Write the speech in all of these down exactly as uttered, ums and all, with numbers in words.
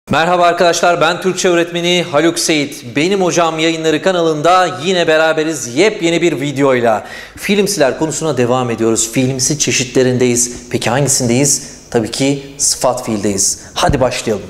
Merhaba arkadaşlar, ben Türkçe öğretmeni Haluk Seyit. Benim Hocam Yayınları kanalında yine beraberiz yepyeni bir videoyla. Fiilimsiler konusuna devam ediyoruz. Fiilimsi çeşitlerindeyiz. Peki hangisindeyiz? Tabii ki sıfat fiildeyiz. Hadi başlayalım.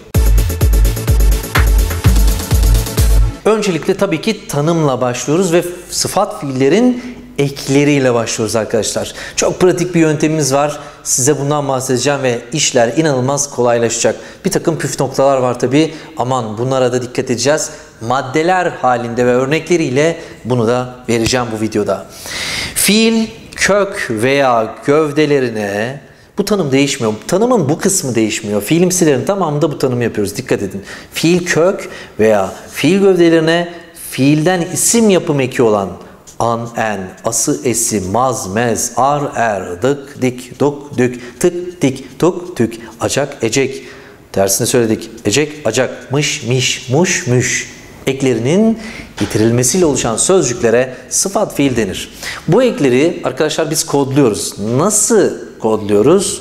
Öncelikle tabii ki tanımla başlıyoruz ve sıfat fiillerin ekleriyle başlıyoruz arkadaşlar. Çok pratik bir yöntemimiz var. Size bundan bahsedeceğim ve işler inanılmaz kolaylaşacak. Bir takım püf noktalar var tabii. Aman bunlara da dikkat edeceğiz. Maddeler halinde ve örnekleriyle bunu da vereceğim bu videoda. Fiil kök veya gövdelerine, bu tanım değişmiyor. Tanımın bu kısmı değişmiyor. Fiilimsilerin tamamında bu tanımı yapıyoruz. Dikkat edin. Fiil kök veya fiil gövdelerine fiilden isim yapım eki olan an, en, ası, esi, maz, mez, ar, er, dık, dik, duk, dük, tık, dik, tuk, tük, acak, ecek. Tersini söyledik. Ecek, acak, mış, miş, muş, müş. Eklerinin getirilmesiyle oluşan sözcüklere sıfat fiil denir. Bu ekleri arkadaşlar biz kodluyoruz. Nasıl kodluyoruz?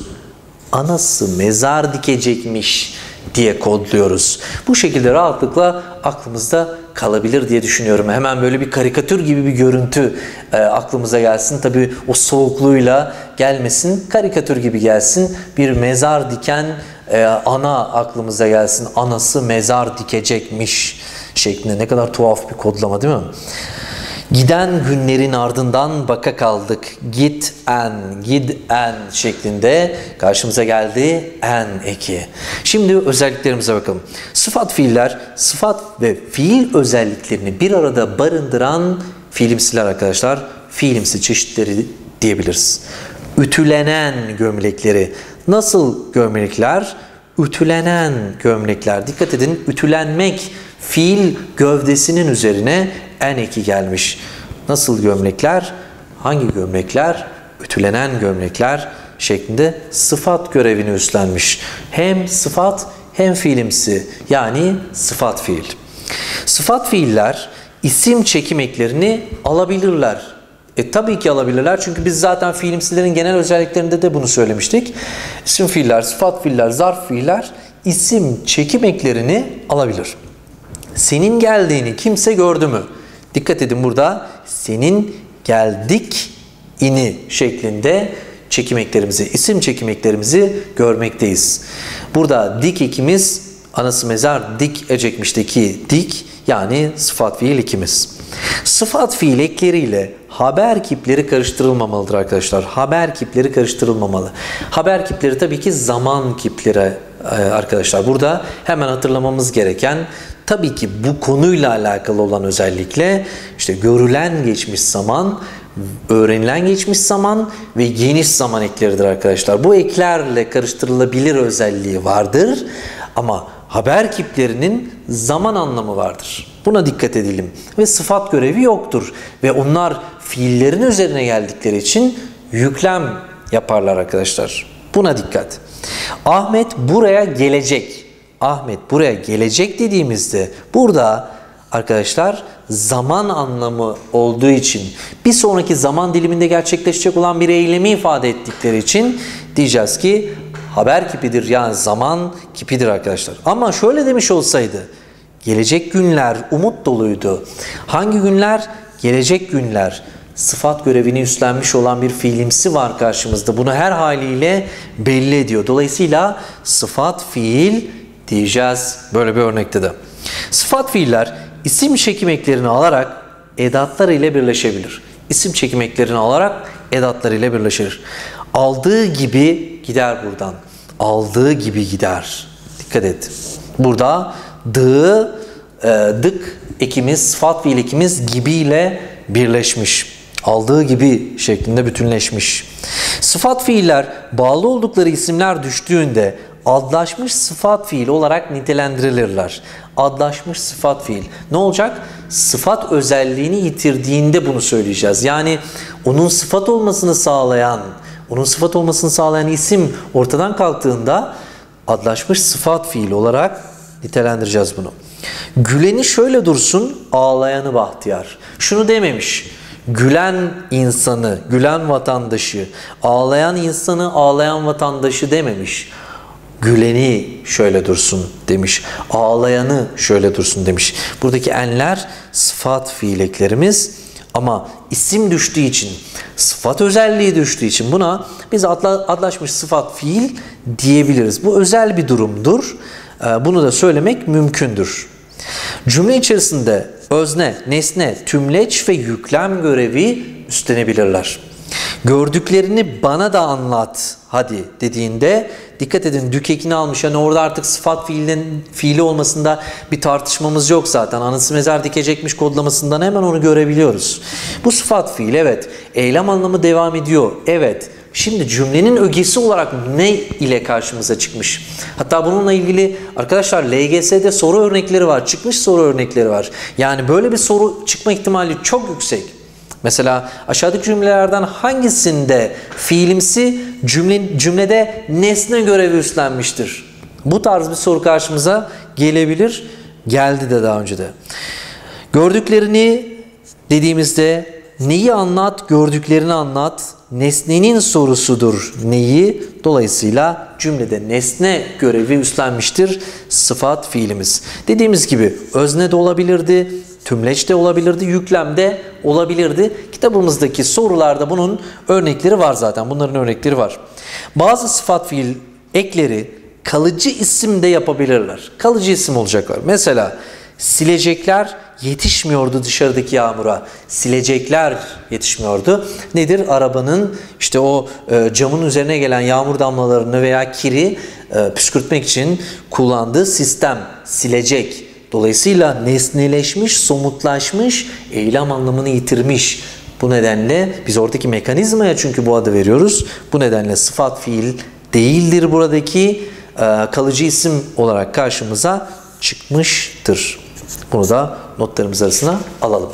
Anası mezar dikecekmiş diye kodluyoruz. Bu şekilde rahatlıkla aklımızda kalabilir diye düşünüyorum. Hemen böyle bir karikatür gibi bir görüntü e, aklımıza gelsin. Tabii o soğukluğuyla gelmesin, karikatür gibi gelsin. Bir mezar diken e, ana aklımıza gelsin. Anası mezar dikecekmiş şeklinde. Ne kadar tuhaf bir kodlama değil mi? Giden günlerin ardından baka kaldık. Git en, gid en şeklinde karşımıza geldi en eki. Şimdi özelliklerimize bakalım. Sıfat fiiller, sıfat ve fiil özelliklerini bir arada barındıran fiilimsiler arkadaşlar. Fiilimsi çeşitleri diyebiliriz. Ütülenen gömlekleri. Nasıl gömlekler? Ütülenen gömlekler. Dikkat edin, ütülenmek fiil gövdesinin üzerine en eki gelmiş. Nasıl gömlekler? Hangi gömlekler? Ütülenen gömlekler şeklinde sıfat görevini üstlenmiş. Hem sıfat hem fiilimsi, yani sıfat fiil. Sıfat fiiller isim çekim eklerini alabilirler. E tabii ki alabilirler çünkü biz zaten fiilimsilerin genel özelliklerinde de bunu söylemiştik. İsim fiiller, sıfat fiiller, zarf fiiller isim çekim eklerini alabilir. Senin geldiğini kimse gördü mü? Dikkat edin, burada senin geldik ini şeklinde çekim eklerimizi, isim çekim eklerimizi görmekteyiz. Burada dik ekimiz anası mezar dik ecekmişteki dik, yani sıfat fiil ekimiz. Sıfat fiil ekleriyle haber kipleri karıştırılmamalıdır arkadaşlar. Haber kipleri karıştırılmamalı. Haber kipleri tabii ki zaman kipleri arkadaşlar. Burada hemen hatırlamamız gereken, tabii ki bu konuyla alakalı olan özellikle işte görülen geçmiş zaman, öğrenilen geçmiş zaman ve geniş zaman ekleridir arkadaşlar. Bu eklerle karıştırılabilir özelliği vardır ama haber kiplerinin zaman anlamı vardır. Buna dikkat edelim. Ve sıfat görevi yoktur. Ve onlar fiillerin üzerine geldikleri için yüklem yaparlar arkadaşlar. Buna dikkat. Ahmet buraya gelecek. Ahmet buraya gelecek dediğimizde burada arkadaşlar zaman anlamı olduğu için, bir sonraki zaman diliminde gerçekleşecek olan bir eylemi ifade ettikleri için diyeceğiz ki haber kipidir, yani zaman kipidir arkadaşlar. Ama şöyle demiş olsaydı, gelecek günler umut doluydu. Hangi günler? Gelecek günler. Sıfat görevini üstlenmiş olan bir fiilimsi var karşımızda. Bunu her haliyle belli ediyor. Dolayısıyla sıfat fiil diyeceğiz böyle bir örnekte de. Sıfat fiiller isim çekim eklerini alarak edatlar ile birleşebilir. İsim çekim eklerini alarak edatlar ile birleşir. Aldığı gibi gider buradan. Aldığı gibi gider. Dikkat et. Burada dı, e, dık ekimiz, sıfat fiil ekimiz gibi ile birleşmiş. Aldığı gibi şeklinde bütünleşmiş. Sıfat fiiller bağlı oldukları isimler düştüğünde adlaşmış sıfat fiil olarak nitelendirilirler. Adlaşmış sıfat fiil. Ne olacak? Sıfat özelliğini yitirdiğinde bunu söyleyeceğiz. Yani onun sıfat olmasını sağlayan, onun sıfat olmasını sağlayan isim ortadan kalktığında adlaşmış sıfat fiil olarak nitelendireceğiz bunu. Güleni şöyle dursun, ağlayanı bahtiyar. Şunu dememiş. Gülen insanı, gülen vatandaşı, ağlayan insanı, ağlayan vatandaşı dememiş. Güleni şöyle dursun demiş. Ağlayanı şöyle dursun demiş. Buradaki enler sıfat fiil eklerimiz ama isim düştüğü için, sıfat özelliği düştüğü için buna biz adla, adlaşmış sıfat fiil diyebiliriz. Bu özel bir durumdur. Bunu da söylemek mümkündür. Cümle içerisinde özne, nesne, tümleç ve yüklem görevi üstlenebilirler. Gördüklerini bana da anlat hadi dediğinde dikkat edin, dük ekini almış. Yani orada artık sıfat fiilin fiili olmasında bir tartışmamız yok zaten. Anısı mezar dikecekmiş kodlamasından hemen onu görebiliyoruz. Bu sıfat fiil, evet. Eylem anlamı devam ediyor, evet. Şimdi cümlenin ögesi olarak ne ile karşımıza çıkmış? Hatta bununla ilgili arkadaşlar L G S'de soru örnekleri var. Çıkmış soru örnekleri var. Yani böyle bir soru çıkma ihtimali çok yüksek. Mesela aşağıdaki cümlelerden hangisinde fiilimsi cümle, cümlede nesne görevi üstlenmiştir? Bu tarz bir soru karşımıza gelebilir. Geldi de daha önce de. Gördüklerini dediğimizde neyi anlat, gördüklerini anlat. Nesnenin sorusudur neyi. Dolayısıyla cümlede nesne görevi üstlenmiştir sıfat fiilimiz. Dediğimiz gibi özne de olabilirdi, tümleç de olabilirdi, yüklem de olabilirdi. Kitabımızdaki sorularda bunun örnekleri var zaten. Bunların örnekleri var. Bazı sıfat fiil ekleri kalıcı isim de yapabilirler. Kalıcı isim olacaklar. Mesela silecekler yetişmiyordu dışarıdaki yağmura. Silecekler yetişmiyordu. Nedir? Arabanın işte o e, camın üzerine gelen yağmur damlalarını veya kiri e, püskürtmek için kullandığı sistem silecek. Dolayısıyla nesneleşmiş, somutlaşmış, eylem anlamını yitirmiş. Bu nedenle biz oradaki mekanizmaya çünkü bu adı veriyoruz. Bu nedenle sıfat fiil değildir buradaki, e, kalıcı isim olarak karşımıza çıkmıştır. Bunu da notlarımız arasına alalım.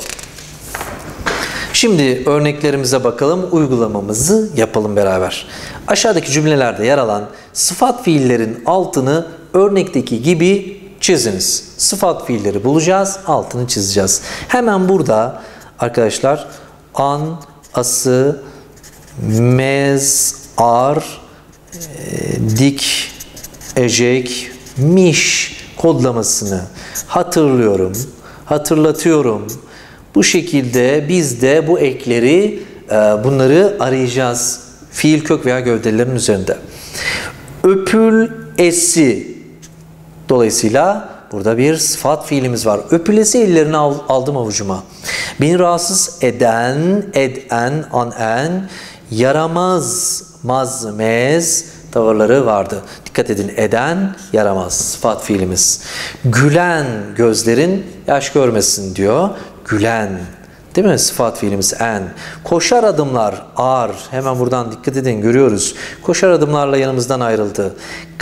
Şimdi örneklerimize bakalım, uygulamamızı yapalım beraber. Aşağıdaki cümlelerde yer alan sıfat fiillerin altını örnekteki gibi çiziniz. Sıfat fiilleri bulacağız, altını çizeceğiz. Hemen burada arkadaşlar an, ası, mez, ar, e, dik, ecek, miş kodlamasını hatırlıyorum, hatırlatıyorum. Bu şekilde biz de bu ekleri, bunları arayacağız. Fiil kök veya gövdelerin üzerinde. Öpülesi. Dolayısıyla burada bir sıfat fiilimiz var. Öpülesi ellerini aldım avucuma. Beni rahatsız eden, eden, anen, yaramaz, mazmez tavırları vardı. Dikkat edin, eden, yaramaz sıfat fiilimiz. Gülen gözlerin yaş görmesin diyor. Gülen, değil mi? Sıfat fiilimiz en. Koşar adımlar ar. Hemen buradan dikkat edin, görüyoruz. Koşar adımlarla yanımızdan ayrıldı.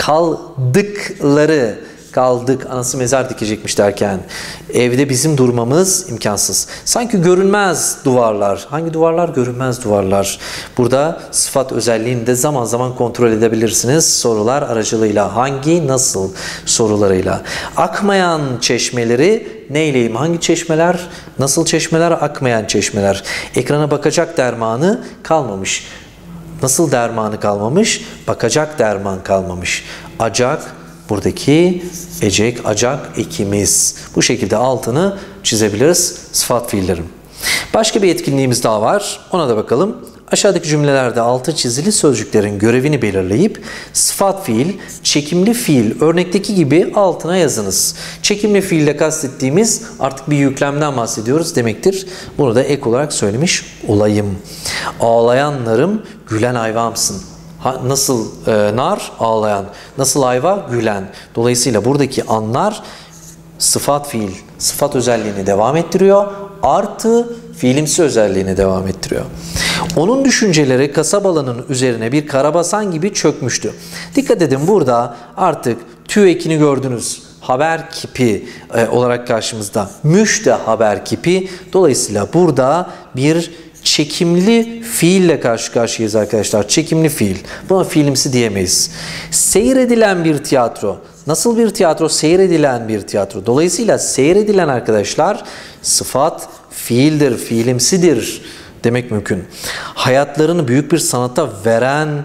Kaldıkları. Kaldık, anası mezar dikecekmiş derken evde bizim durmamız imkansız. Sanki görünmez duvarlar. Hangi duvarlar? Görünmez duvarlar. Burada sıfat özelliğini de zaman zaman kontrol edebilirsiniz sorular aracılığıyla. Hangi, nasıl sorularıyla. Akmayan çeşmeleri neyleyim? Hangi çeşmeler? Nasıl çeşmeler? Akmayan çeşmeler. Ekrana bakacak dermanı kalmamış. Nasıl dermanı kalmamış? Bakacak derman kalmamış. Acak, buradaki ecek, acak ekimiz. Bu şekilde altını çizebiliriz sıfat fiillerin. Başka bir etkinliğimiz daha var. Ona da bakalım. Aşağıdaki cümlelerde altı çizili sözcüklerin görevini belirleyip sıfat fiil, çekimli fiil örnekteki gibi altına yazınız. Çekimli fiille kastettiğimiz artık bir yüklemden bahsediyoruz demektir. Bunu da ek olarak söylemiş olayım. Ağlayanlarım gülen ayvamsın. Ha, nasıl e, nar? Ağlayan. Nasıl ayva? Gülen. Dolayısıyla buradaki anlar sıfat fiil, sıfat özelliğini devam ettiriyor. Artı fiilimsi özelliğini devam ettiriyor. Onun düşünceleri kasabalının üzerine bir karabasan gibi çökmüştü. Dikkat edin, burada artık tüy ekini gördünüz. Haber kipi e, olarak karşımızda. Müş de haber kipi. Dolayısıyla burada bir çekimli fiille karşı karşıyayız arkadaşlar. Çekimli fiil. Buna fiilimsi diyemeyiz. Seyredilen bir tiyatro. Nasıl bir tiyatro? Seyredilen bir tiyatro. Dolayısıyla seyredilen arkadaşlar sıfat fiildir, fiilimsidir demek mümkün. Hayatlarını büyük bir sanata veren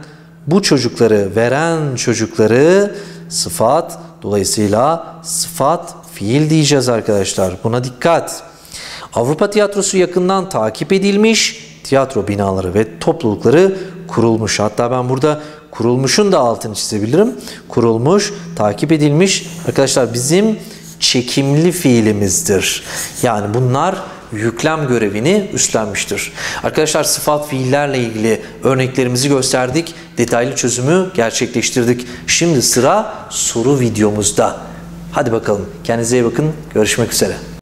bu çocukları veren çocukları sıfat, dolayısıyla sıfat fiil diyeceğiz arkadaşlar. Buna dikkat. Avrupa tiyatrosu yakından takip edilmiş, tiyatro binaları ve toplulukları kurulmuş. Hatta ben burada kurulmuşun da altını çizebilirim. Kurulmuş, takip edilmiş. Arkadaşlar bizim çekimli fiilimizdir. Yani bunlar yüklem görevini üstlenmiştir. Arkadaşlar sıfat fiillerle ilgili örneklerimizi gösterdik. Detaylı çözümü gerçekleştirdik. Şimdi sıra soru videomuzda. Hadi bakalım. Kendinize iyi bakın. Görüşmek üzere.